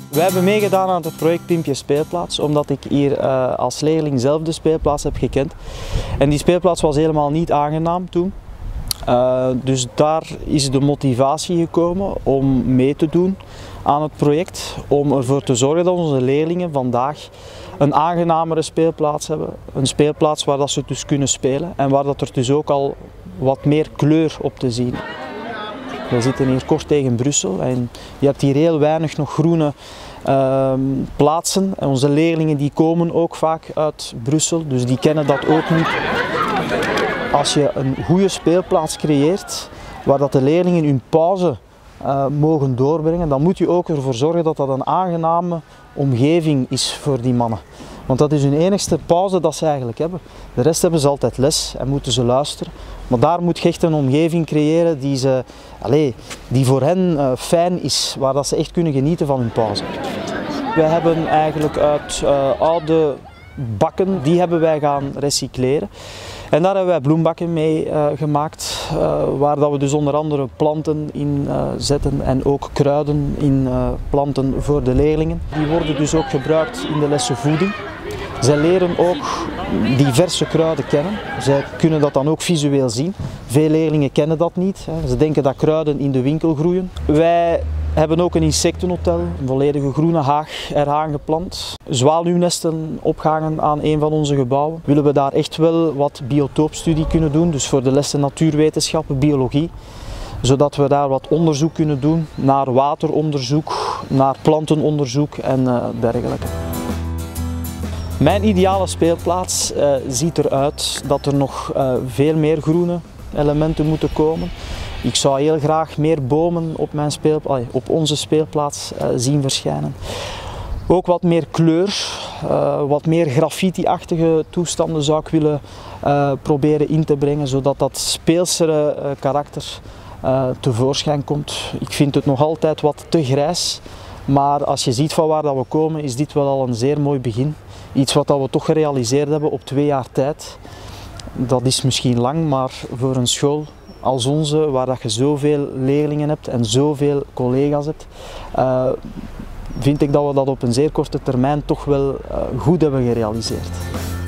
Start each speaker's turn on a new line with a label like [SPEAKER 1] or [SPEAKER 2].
[SPEAKER 1] Wij hebben meegedaan aan het project Pimpje Speelplaats, omdat ik hier als leerling zelf de speelplaats heb gekend. En die speelplaats was helemaal niet aangenaam toen. Dus daar is de motivatie gekomen om mee te doen aan het project. Om ervoor te zorgen dat onze leerlingen vandaag een aangenamere speelplaats hebben. Een speelplaats waar dat ze dus kunnen spelen en waar dat er dus ook al wat meer kleur op te zien. We zitten hier kort tegen Brussel en je hebt hier heel weinig nog groene plaatsen. En onze leerlingen die komen ook vaak uit Brussel, dus die kennen dat ook niet. Als je een goede speelplaats creëert, waar dat de leerlingen hun pauze mogen doorbrengen, dan moet je ook ervoor zorgen dat dat een aangename omgeving is voor die mannen. Want dat is hun enigste pauze dat ze eigenlijk hebben. De rest hebben ze altijd les en moeten ze luisteren. Maar daar moet je echt een omgeving creëren die voor hen fijn is, waar dat ze echt kunnen genieten van hun pauze. Wij hebben eigenlijk uit oude bakken, die hebben wij gaan recycleren. En daar hebben wij bloembakken mee gemaakt, waar dat we dus onder andere planten in zetten en ook kruiden in planten voor de leerlingen. Die worden dus ook gebruikt in de lessen voeding. Zij leren ook diverse kruiden kennen. Zij kunnen dat dan ook visueel zien. Veel leerlingen kennen dat niet. Ze denken dat kruiden in de winkel groeien. Wij hebben ook een insectenhotel, een volledige groene haag eraan geplant. Zwaluwnesten opgehangen aan een van onze gebouwen. Willen we daar echt wel wat biotoopstudie kunnen doen, dus voor de lessen natuurwetenschappen, biologie. Zodat we daar wat onderzoek kunnen doen naar wateronderzoek, naar plantenonderzoek en dergelijke. Mijn ideale speelplaats ziet eruit dat er nog veel meer groene elementen moeten komen. Ik zou heel graag meer bomen op onze speelplaats zien verschijnen. Ook wat meer kleur, wat meer graffiti-achtige toestanden zou ik willen proberen in te brengen, zodat dat speelsere karakter tevoorschijn komt. Ik vind het nog altijd wat te grijs, maar als je ziet van waar dat we komen, is dit wel al een zeer mooi begin. Iets wat we toch gerealiseerd hebben op 2 jaar tijd. Dat is misschien lang, maar voor een school als onze, waar dat je zoveel leerlingen hebt en zoveel collega's hebt, vind ik dat we dat op een zeer korte termijn toch wel goed hebben gerealiseerd.